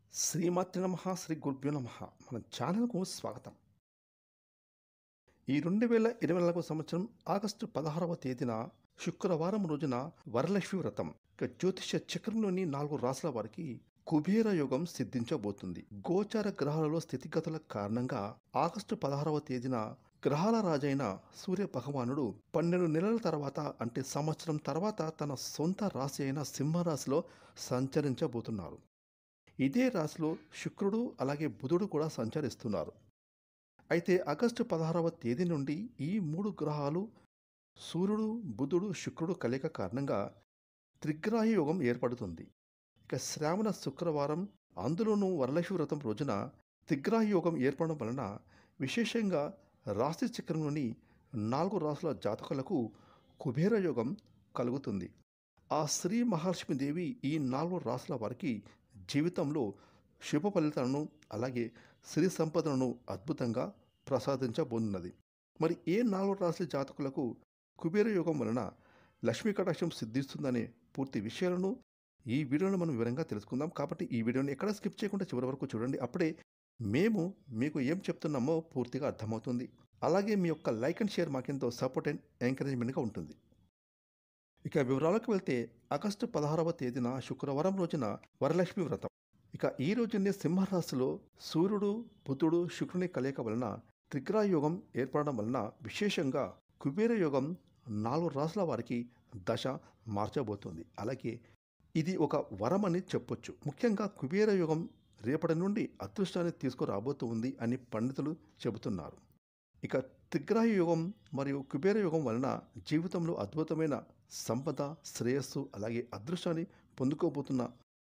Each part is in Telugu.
శ్రీమాత్రే నమః శ్రీ గురుభ్యో నమః మన ఛానల్కు స్వాగతం. ఈ 2024 సంవత్సరం ఆగస్టు 16వ తేదీన శుక్రవారం రోజున వరలక్ష్మి వ్రతం జ్యోతిష చక్రంలోని 4 రాశుల వారికి కుబేర యోగం సిద్ధించబోతుంది. గోచార గ్రహాలలో స్థితిగతుల కారణంగా ఆగస్టు 16వ తేదీన గ్రహాల రాజైన సూర్య భగవానుడు 12 నెలల తర్వాత అంటే సంవత్సరం తర్వాత తన సొంత రాశి అయిన సింహరాశిలో సంచరించబోతున్నారు. ఇదే రాశిలో శుక్రుడు అలాగే బుధుడు కూడా సంచరిస్తున్నారు. అయితే ఆగస్టు 16వ తేదీ నుండి ఈ 3 గ్రహాలు సూర్యుడు బుధుడు శుక్రుడు కలయిక కారణంగా త్రిగ్రాహి యోగం ఏర్పడుతుంది. ఇక శ్రావణ శుక్రవారం అందులోనూ వరలక్ష్మి వ్రతం రోజున త్రిగ్రాహి యోగం ఏర్పడడం వలన విశేషంగా రాశి చక్రంలోని 4 రాశుల జాతకులకు కుబేర యోగం కలుగుతుంది. ఆ శ్రీ మహాలక్ష్మీదేవి ఈ 4 రాశుల వారికి జీవితంలో శుభ ఫలితాలను అలాగే సిరి సంపదలను అద్భుతంగా ప్రసాదించబోతున్నది. మరి ఏ 4 రాశుల జాతకులకు కుబేర యోగం వలన లక్ష్మీ కటాక్షం సిద్ధిస్తుందనే పూర్తి విషయాలను ఈ వీడియోలో మనం వివరంగా తెలుసుకుందాం. కాబట్టి ఈ వీడియోని ఎక్కడ స్కిప్ చేయకుండా చివరి వరకు చూడండి. అప్పుడే మేము మీకు ఏం చెప్తున్నామో పూర్తిగా అర్థమవుతుంది. అలాగే మీ యొక్క లైక్ అండ్ షేర్ మాకెంతో సపోర్ట్ అండ్ ఎంకరేజ్మెంట్గా ఉంటుంది. ఇక వివరాలకు వెళ్తే ఆగస్టు 16వ తేదీన శుక్రవారం రోజున వరలక్ష్మి వ్రతం. ఇక ఈ రోజునే సింహరాశిలో సూర్యుడు బుధుడు శుక్రుని కలయిక వలన త్రిగ్రాహ యోగం ఏర్పడడం వలన విశేషంగా కుబేర యోగం 4 రాశుల వారికి దశ మార్చబోతుంది. అలాగే ఇది ఒక వరం అని చెప్పొచ్చు. ముఖ్యంగా కుబేర యోగం రేపటి నుండి అదృష్టాన్ని తీసుకురాబోతుంది అని పండితులు చెబుతున్నారు. ఇక త్రిగ్రాహి యోగం మరియు కుబేర యోగం వలన జీవితంలో అద్భుతమైన సంపద శ్రేయస్సు అలాగే అదృష్టాన్ని పొందుకోబోతున్న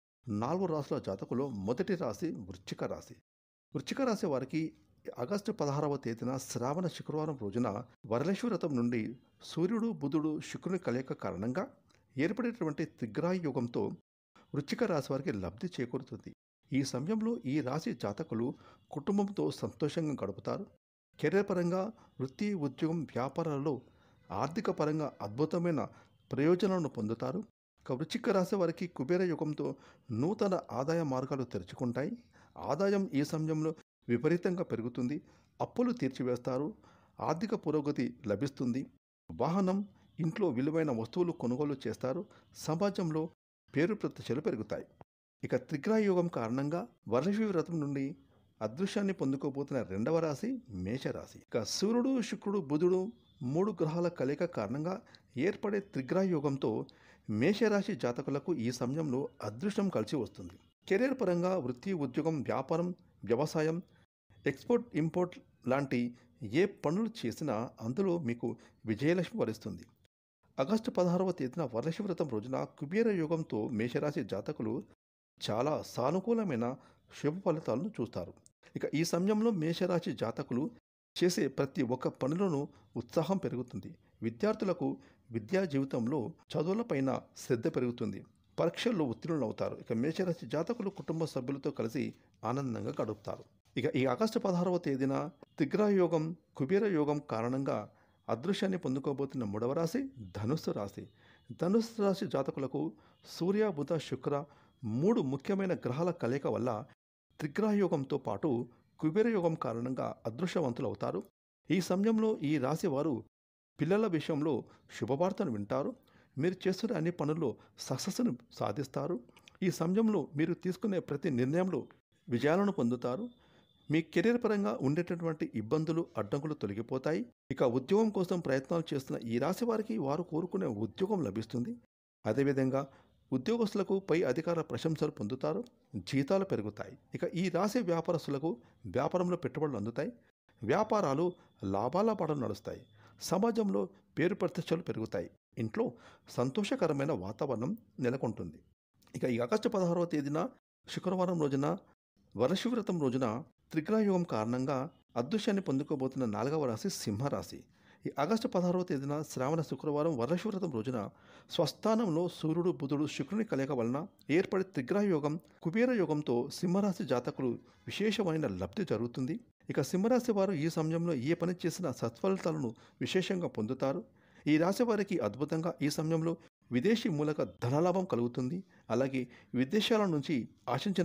4 రాశుల జాతకులో మొదటి రాశి వృశ్చిక రాశి. వృశ్చిక రాశి వారికి ఆగస్టు 16వ తేదీన శ్రావణ శుక్రవారం రోజున వరలక్ష్మి వ్రతం నుండి సూర్యుడు బుధుడు శుక్రుని కలయిక కారణంగా ఏర్పడేటువంటి త్రిగ్రాహి యోగంతో వృశ్చిక రాశి వారికి లబ్ధి చేకూరుతుంది. ఈ సమయంలో ఈ రాశి జాతకులు కుటుంబంతో సంతోషంగా గడుపుతారు. కెరీర్ పరంగా వృత్తి ఉద్యోగం వ్యాపారాలలో ఆర్థిక పరంగా అద్భుతమైన ప్రయోజనాలను పొందుతారు. వృశ్చిక రాశి వారికి కుబేర యుగంతో నూతన ఆదాయ మార్గాలు తెరుచుకుంటాయి. ఆదాయం ఈ సమయంలో విపరీతంగా పెరుగుతుంది. అప్పులు తీర్చివేస్తారు. ఆర్థిక పురోగతి లభిస్తుంది. వాహనం ఇంట్లో విలువైన వస్తువులు కొనుగోలు చేస్తారు. సమాజంలో పేరు ప్రతిష్టలు పెరుగుతాయి. ఇక త్రిగ్రాహ యోగం కారణంగా వరలక్ష్మి వ్రతం నుండి అదృశ్యాన్ని పొందుకోబోతున్న 2వ రాశి మేషరాశి. ఇక సూర్యుడు శుక్రుడు బుధుడు 3 గ్రహాల కలయిక కారణంగా ఏర్పడే త్రిగ్రాహ యోగంతో మేషరాశి జాతకులకు ఈ సమయంలో అదృష్టం కలిసి వస్తుంది. కెరీర్ పరంగా వృత్తి ఉద్యోగం వ్యాపారం వ్యవసాయం ఎక్స్పోర్ట్ ఇంపోర్ట్ లాంటి ఏ పనులు చేసినా అందులో మీకు విజయలక్ష్మి వరిస్తుంది. ఆగస్టు 16వ తేదీన వరలక్ష్మి వ్రతం రోజున కుబేర యోగంతో మేషరాశి జాతకులు చాలా సానుకూలమైన శుభ ఫలితాలను చూస్తారు. ఇక ఈ సమయంలో మేషరాశి జాతకులు చేసే ప్రతి ఒక్క పనులను ఉత్సాహం పెరుగుతుంది. విద్యార్థులకు విద్యా జీవితంలో చదువులపైన శ్రద్ధ పెరుగుతుంది. పరీక్షల్లో ఉత్తీర్ణులు అవుతారు. ఇక మేషరాశి జాతకులు కుటుంబ సభ్యులతో కలిసి ఆనందంగా గడుపుతారు. ఇక ఈ ఆగస్టు 16వ తేదీన త్రిగ్రాహ యోగం కుబేర యోగం కారణంగా అదృశ్యాన్ని పొందుకోబోతున్న 3వ రాశి ధనుస్సు రాశి. ధనుస్సు రాశి జాతకులకు సూర్య బుధ శుక్ర 3 ముఖ్యమైన గ్రహాల కలయిక వల్ల త్రిగ్రాహ యోగంతో పాటు కుబేర యోగం కారణంగా అదృష్టవంతులు అవుతారు. ఈ సమయంలో ఈ రాశి వారు పిల్లల విషయంలో శుభవార్తను వింటారు. మీరు చేస్తున్న అన్ని పనుల్లో సక్సెస్ను సాధిస్తారు. ఈ సమయంలో మీరు తీసుకునే ప్రతి నిర్ణయంలో విజయాలను పొందుతారు. మీ కెరీర్ పరంగా ఉండేటటువంటి ఇబ్బందులు అడ్డంకులు తొలగిపోతాయి. ఇక ఉద్యోగం కోసం ప్రయత్నాలు చేస్తున్న ఈ రాశి వారికి వారు కోరుకునే ఉద్యోగం లభిస్తుంది. అదేవిధంగా ఉద్యోగస్తులకు పై అధికార ప్రశంసలు పొందుతారు. జీతాలు పెరుగుతాయి. ఇక ఈ రాశి వ్యాపారస్తులకు వ్యాపారంలో పెట్టుబడులు అందుతాయి. వ్యాపారాలు లాభాల బాటలు నడుస్తాయి. సమాజంలో పేరు ప్రతిష్టలు పెరుగుతాయి. ఇంట్లో సంతోషకరమైన వాతావరణం నెలకొంటుంది. ఇక ఈ ఆగస్టు 16వ తేదీన శుక్రవారం రోజున వరలక్ష్మి వ్రతం రోజున త్రిగ్రాహ యోగం కారణంగా అదృశ్యాన్ని పొందుకోబోతున్న 4వ రాశి సింహరాశి. ఈ ఆగస్టు 16వ తేదీన శ్రావణ శుక్రవారం వరలక్ష్మి వ్రతం రోజున స్వస్థానంలో సూర్యుడు బుధుడు శుక్రుని కలయిక వలన ఏర్పడే త్రిగ్రాహ యోగం కుబేర యోగంతో సింహరాశి జాతకులు విశేషమైన లబ్ధి జరుగుతుంది. ఇక సింహరాశి వారు ఈ సమయంలో ఏ పని చేసినా సత్ఫలితాలను విశేషంగా పొందుతారు. ఈ రాశి వారికి అద్భుతంగా ఈ సమయంలో విదేశీ మూలక ధనలాభం కలుగుతుంది. అలాగే విదేశాల నుంచి ఆశించిన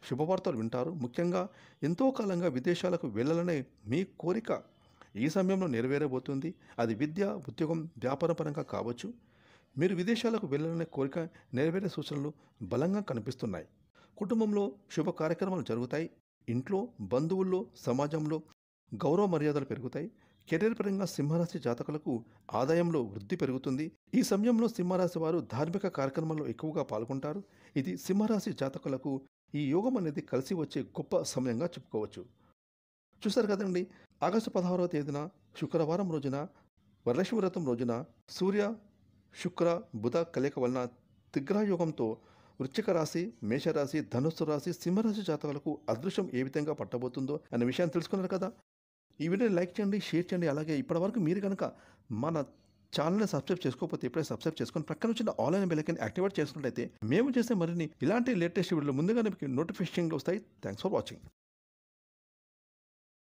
శుభవార్తలు వింటారు. ముఖ్యంగా ఎంతో కాలంగా విదేశాలకు వెళ్ళాలనే మీ కోరిక ఈ సమయంలో నెరవేరబోతుంది. అది విద్య, ఉద్యోగం, వ్యాపార పరంగా కావచ్చు. మీరు విదేశాలకు వెళ్ళాలనే కోరిక నెరవేరే సూచనలు బలంగా కనిపిస్తున్నాయి. కుటుంబంలో శుభ కార్యక్రమాలు జరుగుతాయి. ఇంట్లో, బంధువుల్లో, సమాజంలో గౌరవ మర్యాదలు పెరుగుతాయి. కెరీర్ పరంగా సింహరాశి జాతకులకు ఆదాయంలో వృద్ధి పెరుగుతుంది. ఈ సమయంలో సింహరాశి వారు ధార్మిక కార్యక్రమాల్లో ఎక్కువగా పాల్గొంటారు. ఇది సింహరాశి జాతకులకు ఈ యోగం అనేది కలిసి వచ్చే గొప్ప సమయంగా చెప్పుకోవచ్చు. చూశారు కదండి, ఆగస్టు 16వ తేదీన శుక్రవారం రోజున వరలక్ష్మి వ్రతం రోజున సూర్య, శుక్ర, బుధ కలయిక వలన త్రిగ్రహయోగంతో వృశ్చిక రాశి, మేషరాశి, ధనుస్సు రాశి, సింహరాశి జాతకులకు అదృష్టం ఏ విధంగా పట్టబోతుందో అనే విషయాన్ని తెలుసుకున్నారు కదా. ఈ వీడియోని లైక్ చేయండి, షేర్ చేయండి. అలాగే ఇప్పటివరకు మీరు కనుక మన ఛానల్ని సబ్స్క్రైబ్ చేసుకోకపోతే ఇప్పుడే సబ్స్క్రైబ్ చేసుకొని పక్కన వచ్చిన ఆన్లైన్ బెల్ ఐకాన్ యాక్టివేట్ చేసుకున్నట్లయితే మేము చేసే మరిన్ని ఇలాంటి లేటెస్ట్ వీడియోలు ముందుగానే మీకు నోటిఫికేషన్లు వస్తాయి. Thanks for watching.